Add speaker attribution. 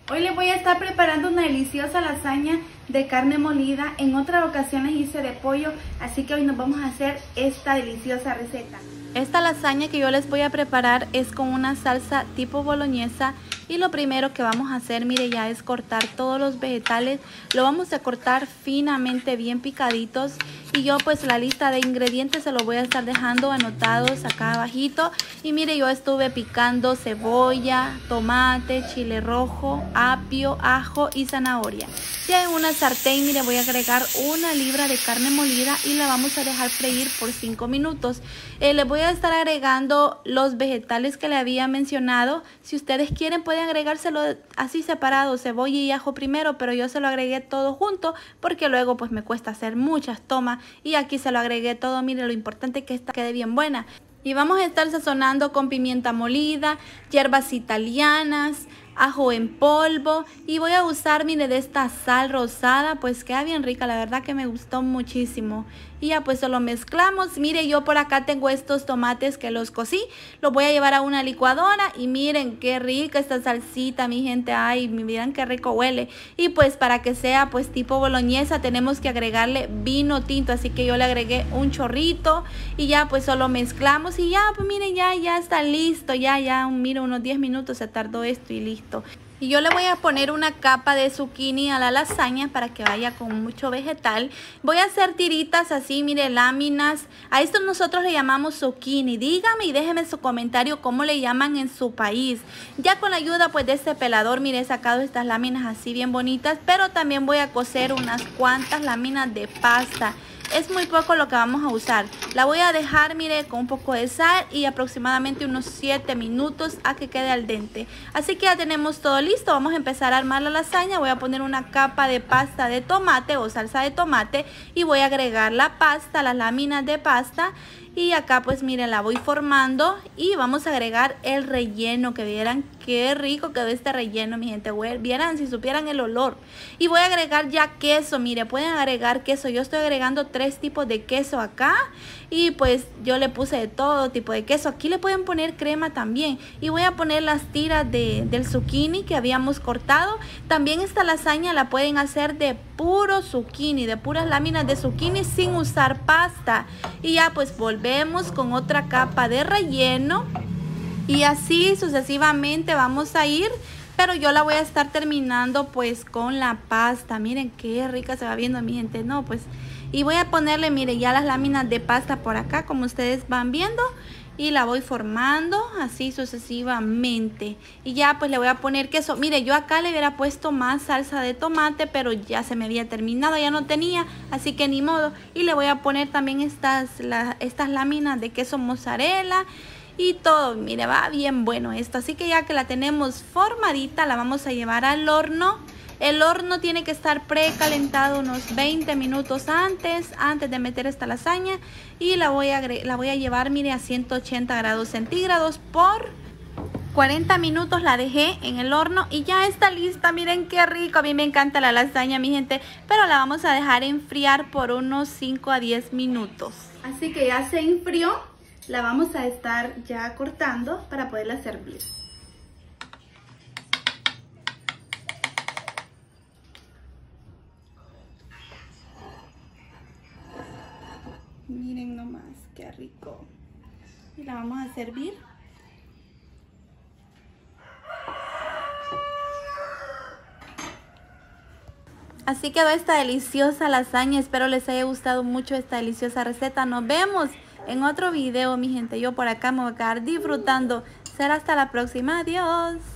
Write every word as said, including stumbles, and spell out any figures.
Speaker 1: Hoy les voy a estar preparando una deliciosa lasaña de carne molida. En otras ocasiones hice de pollo, así que hoy nos vamos a hacer esta deliciosa receta. Esta lasaña que yo les voy a preparar es con una salsa tipo boloñesa. Y lo primero que vamos a hacer, mire, ya es cortar todos los vegetales. Lo vamos a cortar finamente, bien picaditos. Y yo pues la lista de ingredientes se lo voy a estar dejando anotados acá abajito. Y mire, yo estuve picando cebolla, tomate, chile rojo, apio, ajo y zanahoria. Ya en una sartén, mire, voy a agregar una libra de carne molida y la vamos a dejar freír por cinco minutos. Eh, les voy a estar agregando los vegetales que le había mencionado. Si ustedes quieren pueden agregárselo así separado, cebolla y ajo primero, pero yo se lo agregué todo junto porque luego pues me cuesta hacer muchas tomas y aquí se lo agregué todo. Mire, lo importante es que esta quede bien buena. Y vamos a estar sazonando con pimienta molida, hierbas italianas, ajo en polvo y voy a usar, mire, de esta sal rosada, pues queda bien rica, la verdad que me gustó muchísimo. Y ya pues lo mezclamos. Mire, yo por acá tengo estos tomates que los cocí, los voy a llevar a una licuadora y miren qué rica esta salsita, mi gente. Ay, miren qué rico huele. Y pues para que sea pues tipo boloñesa tenemos que agregarle vino tinto, así que yo le agregué un chorrito y ya pues solo mezclamos y ya pues miren, ya ya está listo, ya ya mire, unos diez minutos se tardó esto y listo. Y yo le voy a poner una capa de zucchini a la lasaña para que vaya con mucho vegetal. Voy a hacer tiritas así, mire, láminas. A esto nosotros le llamamos zucchini. Dígame y déjeme su comentario cómo le llaman en su país. Ya con la ayuda pues de este pelador, mire, he sacado estas láminas así bien bonitas. Pero también voy a cocer unas cuantas láminas de pasta. Es muy poco lo que vamos a usar. La voy a dejar, mire, con un poco de sal y aproximadamente unos siete minutos a que quede al dente. Así que ya tenemos todo listo. Vamos a empezar a armar la lasaña. Voy a poner una capa de pasta de tomate o salsa de tomate y voy a agregar la pasta, las láminas de pasta. Y acá pues miren, la voy formando y vamos a agregar el relleno, que vieran qué rico quedó este relleno, mi gente. Vieran si supieran el olor. Y voy a agregar ya queso, mire, pueden agregar queso. Yo estoy agregando tres tipos de queso acá y pues yo le puse de todo tipo de queso. Aquí le pueden poner crema también. Y voy a poner las tiras de, del zucchini que habíamos cortado. También esta lasaña la pueden hacer de puro zucchini, de puras láminas de zucchini sin usar pasta. Y ya pues volvemos con otra capa de relleno y así sucesivamente vamos a ir, pero yo la voy a estar terminando pues con la pasta. Miren qué rica se va viendo, mi gente. No pues, y voy a ponerle, mire, ya las láminas de pasta por acá como ustedes van viendo. Y la voy formando así sucesivamente. Y ya pues le voy a poner queso. Mire, yo acá le hubiera puesto más salsa de tomate, pero ya se me había terminado, ya no tenía, así que ni modo. Y le voy a poner también estas, la, estas láminas de queso mozzarella y todo. Mire, va bien bueno esto. Así que ya que la tenemos formadita, la vamos a llevar al horno. El horno tiene que estar precalentado unos veinte minutos antes, antes de meter esta lasaña. Y la voy a, la voy a llevar, mire, a ciento ochenta grados centígrados por cuarenta minutos. La dejé en el horno y ya está lista. Miren qué rico, a mí me encanta la lasaña, mi gente. Pero la vamos a dejar enfriar por unos cinco a diez minutos. Así que ya se enfrió. La vamos a estar ya cortando para poderla servir. Miren nomás, qué rico. Y la vamos a servir. Así quedó esta deliciosa lasaña. Espero les haya gustado mucho esta deliciosa receta. Nos vemos en otro video, mi gente. Yo por acá me voy a quedar disfrutando. Será hasta la próxima. Adiós.